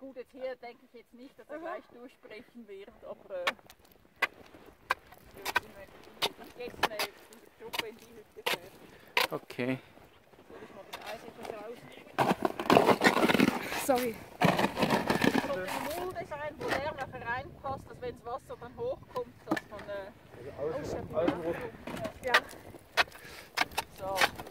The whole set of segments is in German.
gut, jetzt hier denke ich jetzt nicht, dass er gleich durchbrechen wird, aber ich gehe schnell in die Gruppe in die Hütte fährt. Okay. Soll ich mal das Eis etwas rausnehmen? Sorry. Es sollte eine Mulde sein, wo der nachher reinpasst, dass wenn das Wasser dann hochkommt, dass man ausschöpfen. Ja. So.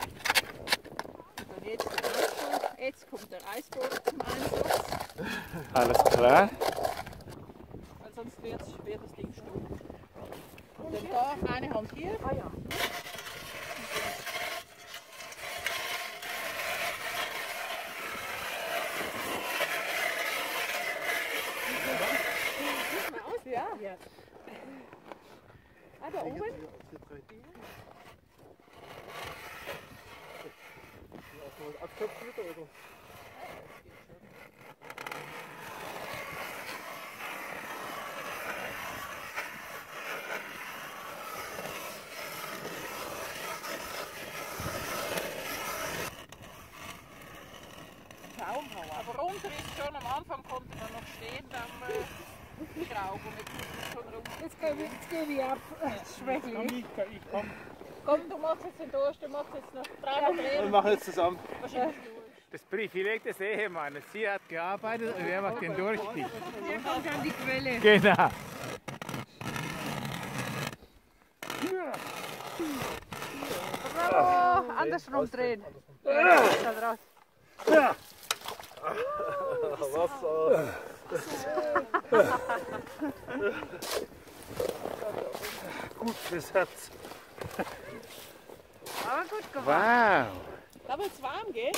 Und jetzt der Eisboot. Jetzt kommt der Eisboot zum Einsatz. Alles klar. Weil sonst wird das Ding stumpf. Und dann da eine Hand hier. Ah ja. Ja. Ja. Ah, da oben? Abköpfen wieder, oder? Aber runter ist schon, am Anfang konnte man noch stehen beim Schrauben und jetzt muss man schon runter. Jetzt gehen wir ab. Schrecklich. Ich komm. Komm, du machst jetzt den Durst, du machst jetzt noch 3 Drehen. Wir machen jetzt zusammen. Das Privileg des Ehemannes. Sie hat gearbeitet und er macht den Durchstieg. Hier kommt an die Quelle. Genau. Bravo! Andersrum drehen. Ja. Wasser. Gut fürs Herz. Aber gut gemacht. Wow. Da wird es warm, gell?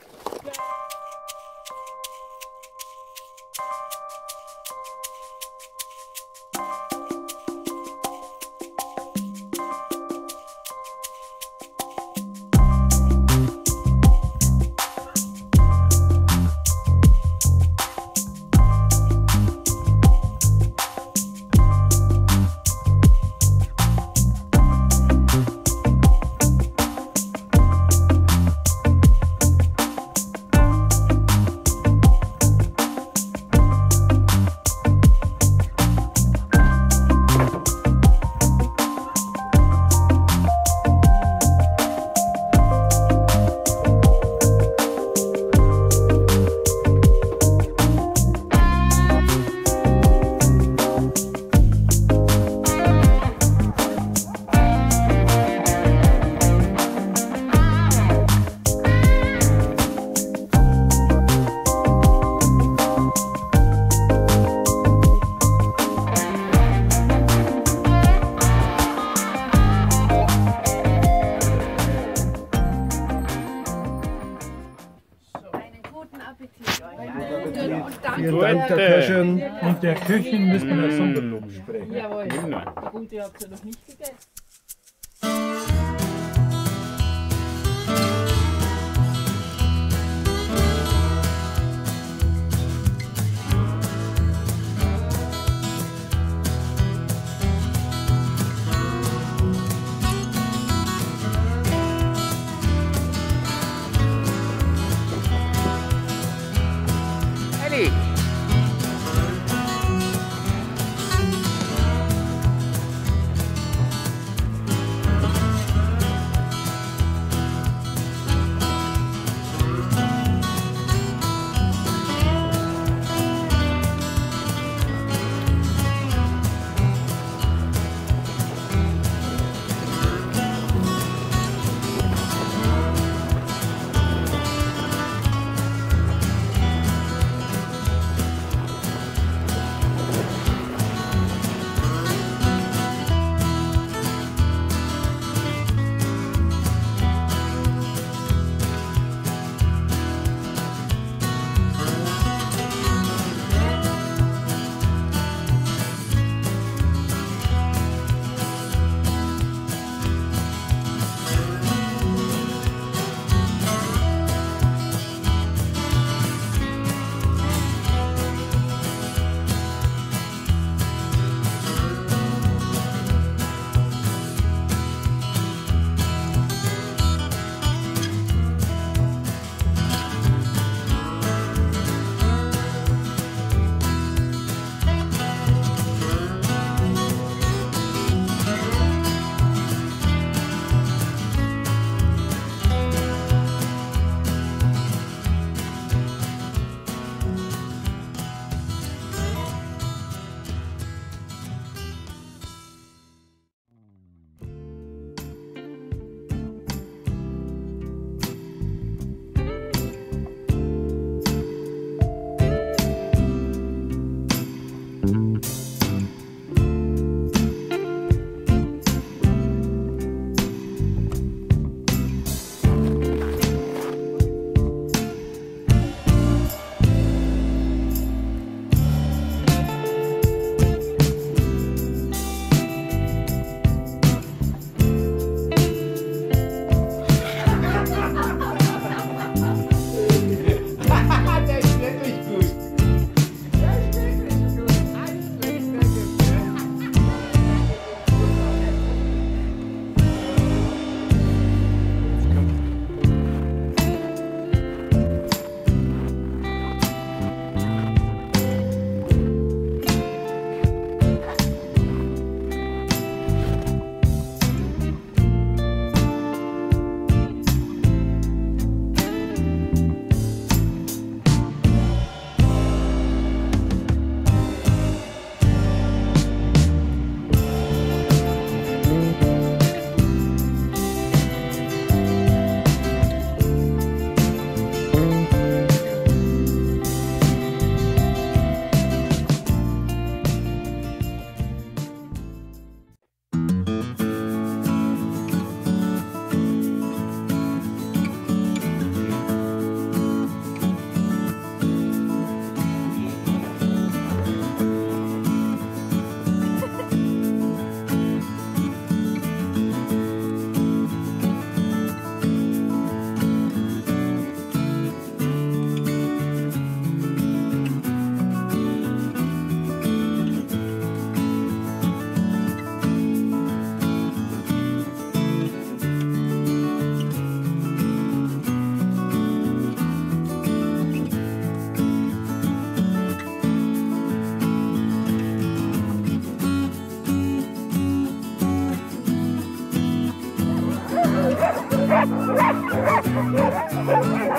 Vielen Dank der Köchin. Und der Köchin müssen wir Sonderlob sprechen. Jawohl. Die gute habt ihr noch nicht gegessen.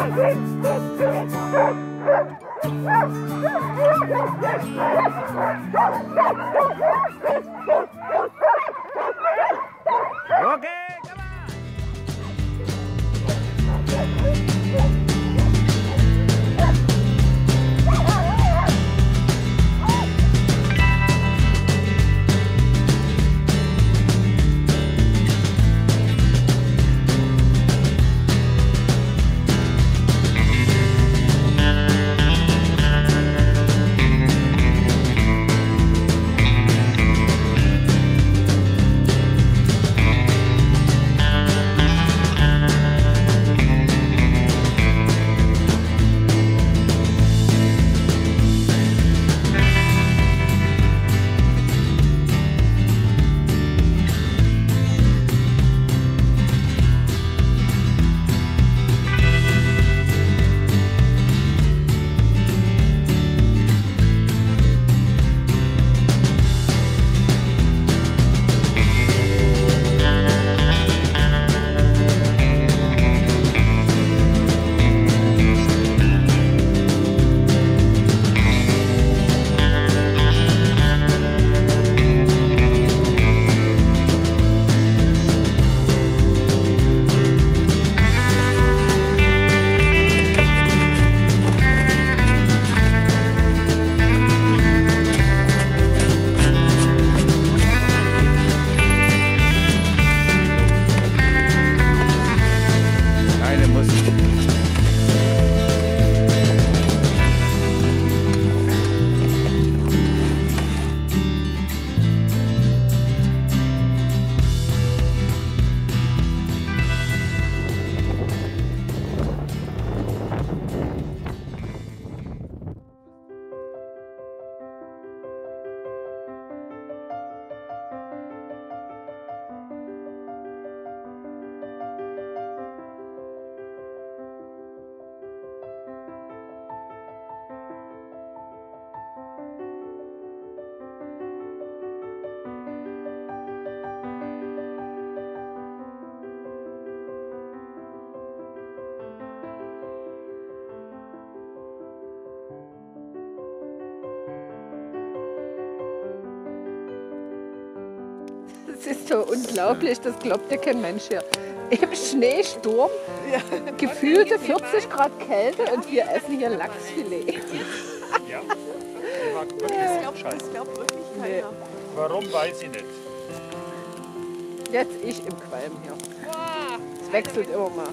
Das ist so unglaublich, das glaubt ja kein Mensch hier. Im Schneesturm, gefühlte 40 Grad Kälte und wir essen hier Lachsfilet. Ja, das glaubt wirklich keiner. Warum, weiß ich nicht. Jetzt ich im Qualm hier. Es wechselt immer mal.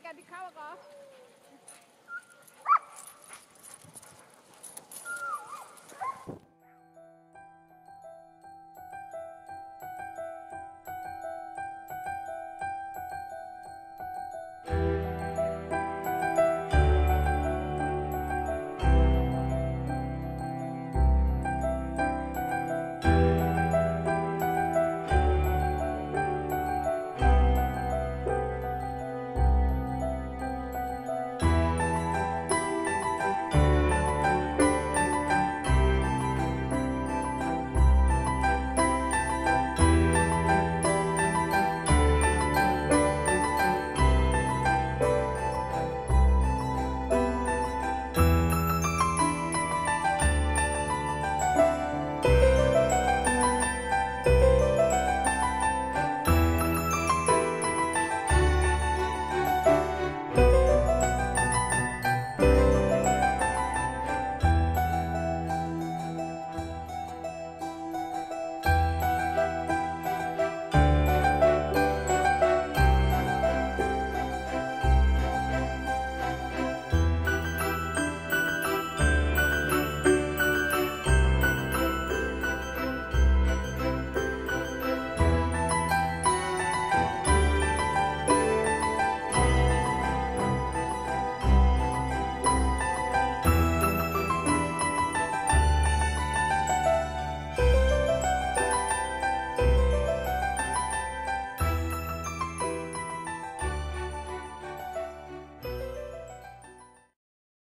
an die Kamera.